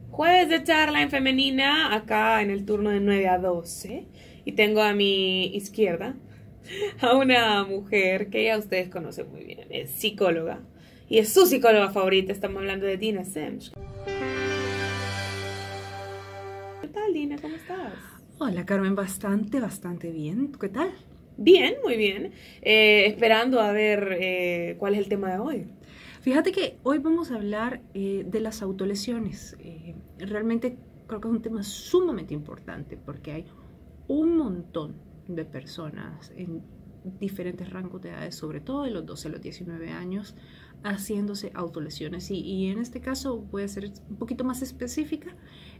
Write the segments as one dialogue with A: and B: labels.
A: Jueves de charla en femenina, acá en el turno de 9 a 12. Y tengo a mi izquierda a una mujer que ya ustedes conocen muy bien. Es psicóloga. Y es su psicóloga favorita. Estamos hablando de Dina Semch. ¿Qué tal, Dina? ¿Cómo estás?
B: Hola Carmen, bastante bien. ¿Qué tal?
A: Bien, muy bien. Esperando a ver cuál es el tema de hoy.
B: Fíjate que hoy vamos a hablar de las autolesiones. Realmente creo que es un tema sumamente importante porque hay un montón de personas en diferentes rangos de edades, sobre todo de los 12 a los 19 años, haciéndose autolesiones. Y en este caso voy a ser un poquito más específica.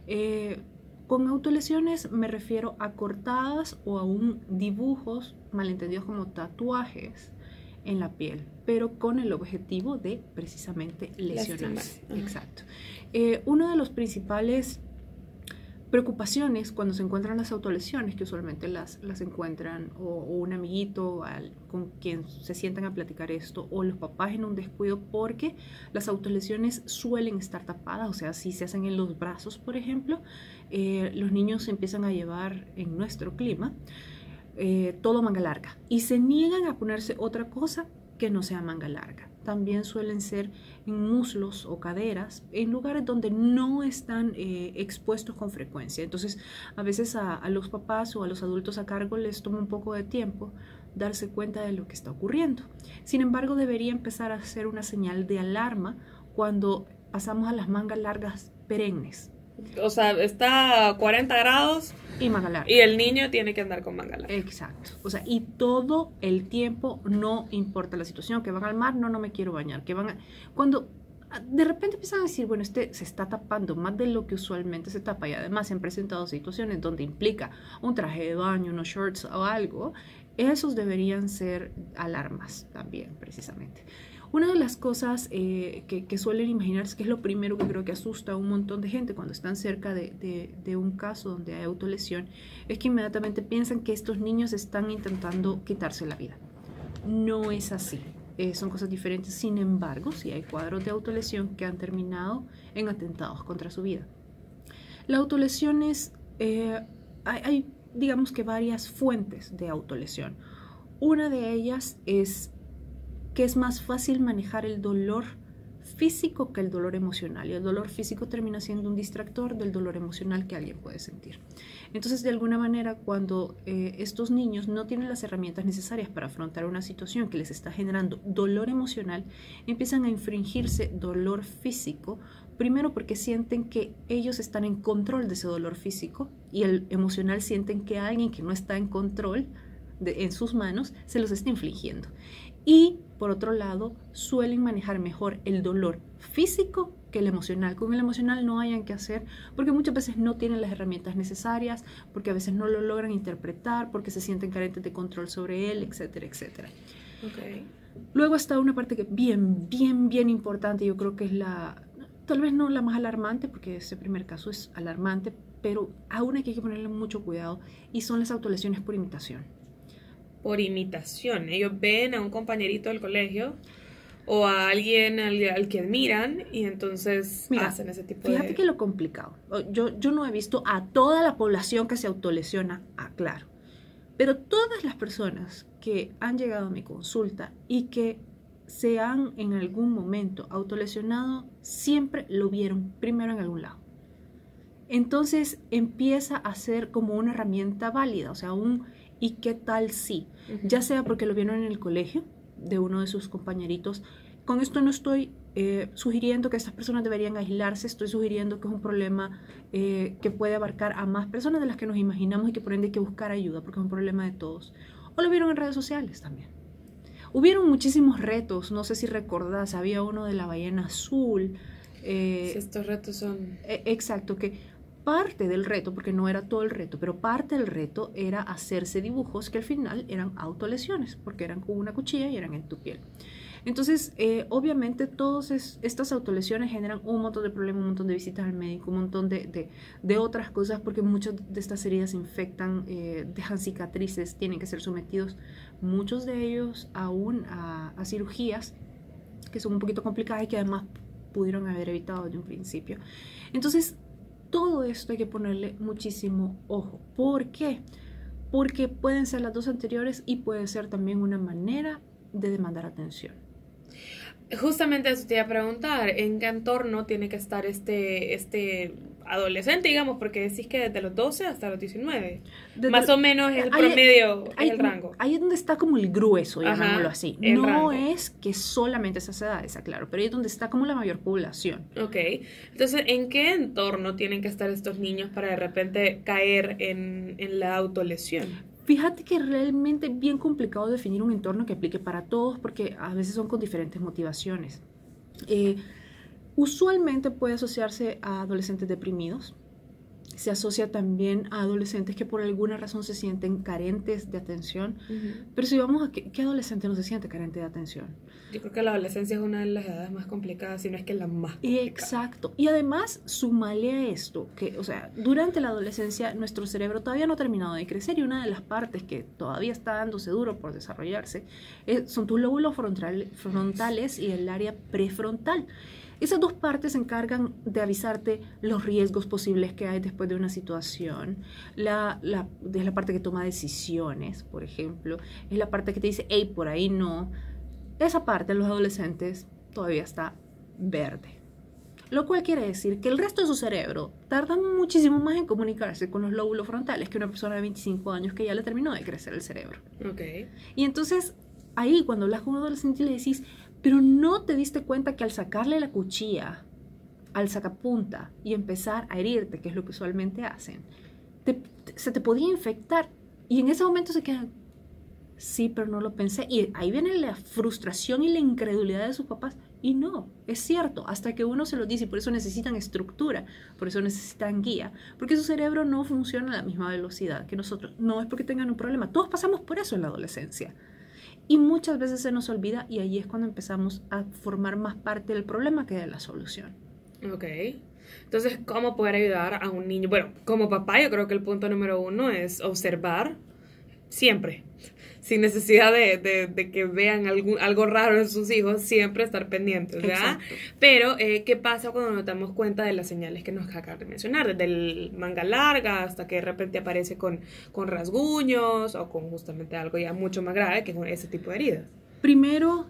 B: Con autolesiones me refiero a cortadas o aún dibujos malentendidos como tatuajes en la piel, pero con el objetivo de precisamente lesionarse. Exacto. Uno de los principales preocupaciones cuando se encuentran las autolesiones, que usualmente las encuentran o un amiguito con quien se sientan a platicar esto, o los papás en un descuido, porque las autolesiones suelen estar tapadas, o sea, si se hacen en los brazos, por ejemplo, los niños se empiezan a llevar en nuestro clima todo manga larga y se niegan a ponerse otra cosa que no sea manga larga. También suelen ser en muslos o caderas, en lugares donde no están expuestos con frecuencia. Entonces, a veces a los papás o a los adultos a cargo les toma un poco de tiempo darse cuenta de lo que está ocurriendo. Sin embargo, debería empezar a ser una señal de alarma cuando pasamos a las mangas largas perennes.
A: O sea, está a 40 grados
B: y manga larga.
A: Y el niño tiene que andar con manga larga.
B: Exacto. O sea, y todo el tiempo, no importa la situación, que van al mar, no me quiero bañar, que van a... Cuando de repente empiezan a decir, bueno, este se está tapando más de lo que usualmente se tapa, y además se han presentado situaciones donde implica un traje de baño, unos shorts o algo, esos deberían ser alarmas también, precisamente. Una de las cosas que suelen imaginarse, que es lo primero que creo que asusta a un montón de gente cuando están cerca de un caso donde hay autolesión, es que inmediatamente piensan que estos niños están intentando quitarse la vida. No es así. Son cosas diferentes. Sin embargo, sí hay cuadros de autolesión que han terminado en atentados contra su vida. La autolesión es... hay, digamos que varias fuentes de autolesión. Una de ellas es que es más fácil manejar el dolor físico que el dolor emocional, y el dolor físico termina siendo un distractor del dolor emocional que alguien puede sentir. Entonces, de alguna manera, cuando estos niños no tienen las herramientas necesarias para afrontar una situación que les está generando dolor emocional, empiezan a infringirse dolor físico, primero porque sienten que ellos están en control de ese dolor físico, y el emocional sienten que alguien que no está en control en sus manos se los está infligiendo. Y por otro lado, suelen manejar mejor el dolor físico que el emocional. Con el emocional no hayan que hacer, porque muchas veces no tienen las herramientas necesarias, porque a veces no lo logran interpretar, porque se sienten carentes de control sobre él, etcétera, etcétera.
A: Okay.
B: Luego está una parte que bien importante, yo creo que es tal vez no la más alarmante, porque ese primer caso es alarmante, pero aún hay que ponerle mucho cuidado, y son las autolesiones por imitación.
A: Por imitación. Ellos ven a un compañerito del colegio o a alguien al que admiran y entonces hacen ese tipo
B: fíjate que lo complicado. Yo no he visto a toda la población que se autolesiona, claro. Pero todas las personas que han llegado a mi consulta y que se han en algún momento autolesionado, siempre lo vieron primero en algún lado. Entonces empieza a ser como una herramienta válida, o sea, ¿y qué tal si? Ya sea porque lo vieron en el colegio de uno de sus compañeritos. Con esto no estoy sugiriendo que estas personas deberían aislarse, estoy sugiriendo que es un problema que puede abarcar a más personas de las que nos imaginamos, y que por ende hay que buscar ayuda, porque es un problema de todos. O lo vieron en redes sociales también. Hubieron muchísimos retos, no sé si recordás, había uno de la ballena azul.
A: Sí, estos retos son...
B: Exacto, que parte del reto, porque no era todo el reto, pero parte del reto era hacerse dibujos que al final eran autolesiones, porque eran con una cuchilla y eran en tu piel. Entonces, obviamente, todas estas autolesiones generan un montón de problemas, un montón de visitas al médico, un montón de otras cosas, porque muchas de estas heridas infectan, dejan cicatrices, tienen que ser sometidos, muchos de ellos aún a cirugías que son un poquito complicadas y que además pudieron haber evitado desde un principio. Entonces, todo esto hay que ponerle muchísimo ojo. ¿Por qué? Porque pueden ser las dos anteriores y puede ser también una manera de demandar atención.
A: Justamente eso te iba a preguntar, ¿en qué entorno tiene que estar este adolescente, digamos? Porque decís que desde los 12 hasta los 19. Más o menos es el promedio, es el rango.
B: Ahí es donde está como el grueso, llamémoslo así. No
A: rango.
B: es que solamente esas edades, claro, pero ahí es donde está como la mayor población.
A: Ok, entonces, ¿en qué entorno tienen que estar estos niños para de repente caer en la autolesión?
B: Fíjate que realmente es bien complicado definir un entorno que aplique para todos porque a veces son con diferentes motivaciones. Usualmente puede asociarse a adolescentes deprimidos. Se asocia también a adolescentes que por alguna razón se sienten carentes de atención. Pero si vamos a ¿qué adolescente no se siente carente de atención?
A: Yo creo que la adolescencia es una de las edades más complicadas, si no es que la más complicada.
B: Exacto. Y además, súmale a esto, que, o sea, durante la adolescencia nuestro cerebro todavía no ha terminado de crecer y una de las partes que todavía está dándose duro por desarrollarse son tus lóbulos frontales y el área prefrontal. Esas dos partes se encargan de avisarte los riesgos posibles que hay después de una situación. Es la parte que toma decisiones, por ejemplo. Es la parte que te dice, hey, por ahí no. Esa parte de los adolescentes todavía está verde. Lo cual quiere decir que el resto de su cerebro tarda muchísimo más en comunicarse con los lóbulos frontales que una persona de 25 años que ya le terminó de crecer el cerebro.
A: Okay.
B: Y entonces, ahí cuando hablas con un adolescente y le decís, pero no te diste cuenta que al sacarle la cuchilla al sacapunta y empezar a herirte, que es lo que usualmente hacen, se te podía infectar. Y en ese momento se quedan, sí, pero no lo pensé. Y ahí viene la frustración y la incredulidad de sus papás. Y no, es cierto, hasta que uno se lo dice, y por eso necesitan estructura, por eso necesitan guía, porque su cerebro no funciona a la misma velocidad que nosotros. No es porque tengan un problema, todos pasamos por eso en la adolescencia. Y muchas veces se nos olvida y ahí es cuando empezamos a formar más parte del problema que de la solución.
A: Ok. Entonces, ¿cómo poder ayudar a un niño? Bueno, como papá yo creo que el punto número 1 es observar siempre. Sin necesidad de que vean algo raro en sus hijos, siempre estar pendientes, ¿verdad? Exacto. Pero, ¿qué pasa cuando nos damos cuenta de las señales que nos acabas de mencionar? Desde el manga larga hasta que de repente aparece con rasguños o con justamente algo ya mucho más grave que con ese tipo de heridas.
B: Primero,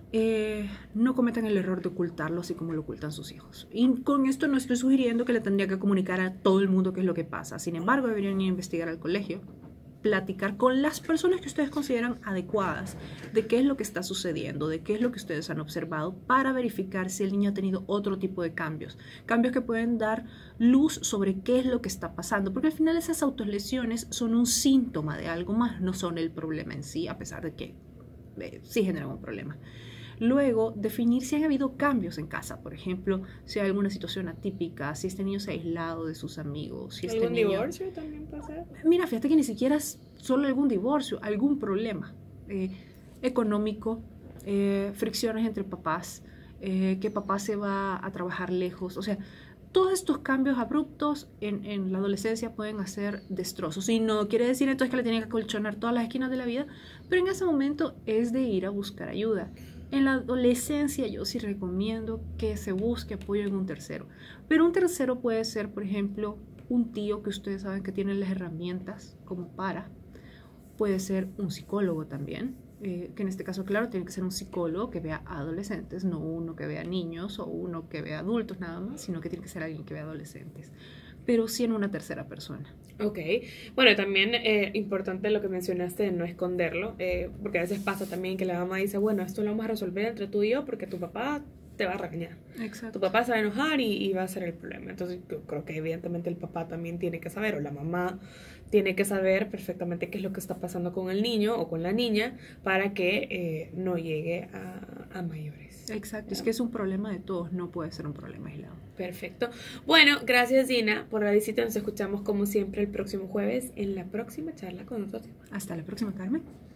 B: no cometan el error de ocultarlo así como lo ocultan sus hijos. Y con esto no estoy sugiriendo que le tendría que comunicar a todo el mundo qué es lo que pasa. Sin embargo, deberían ir a investigar al colegio, platicar con las personas que ustedes consideran adecuadas de qué es lo que está sucediendo, de qué es lo que ustedes han observado para verificar si el niño ha tenido otro tipo de cambios que pueden dar luz sobre qué es lo que está pasando, porque al final esas autolesiones son un síntoma de algo más, no son el problema en sí, a pesar de que sí generan un problema. Luego, definir si han habido cambios en casa, por ejemplo, si hay alguna situación atípica, si este niño se ha aislado de sus amigos, si este niño...
A: ¿Algún divorcio también pasa?
B: Mira, fíjate que ni siquiera es solo algún divorcio, algún problema económico, fricciones entre papás, que papá se va a trabajar lejos, o sea, todos estos cambios abruptos en la adolescencia pueden hacer destrozos. Y no quiere decir entonces que le tienen que acolchonar todas las esquinas de la vida, pero en ese momento es de ir a buscar ayuda. En la adolescencia yo sí recomiendo que se busque apoyo en un tercero. Pero un tercero puede ser, por ejemplo, un tío que ustedes saben que tiene las herramientas como para. Puede ser un psicólogo también, que en este caso, claro, tiene que ser un psicólogo que vea adolescentes, no uno que vea niños o uno que vea adultos nada más, sino que tiene que ser alguien que vea adolescentes. Pero sí en una tercera persona.
A: Ok. Bueno, también importante lo que mencionaste de no esconderlo, porque a veces pasa también que la mamá dice, bueno, esto lo vamos a resolver entre tú y yo porque tu papá te va a regañar.
B: Exacto.
A: Tu papá se va a enojar y va a ser el problema. Entonces yo creo que evidentemente el papá también tiene que saber, o la mamá tiene que saber perfectamente qué es lo que está pasando con el niño o con la niña para que no llegue a mayores.
B: Exacto, es que es un problema de todos, no puede ser un problema aislado.
A: Perfecto. Bueno, gracias Dina por la visita. Nos escuchamos como siempre el próximo jueves en la próxima charla con nosotros.
B: Hasta la próxima, Carmen.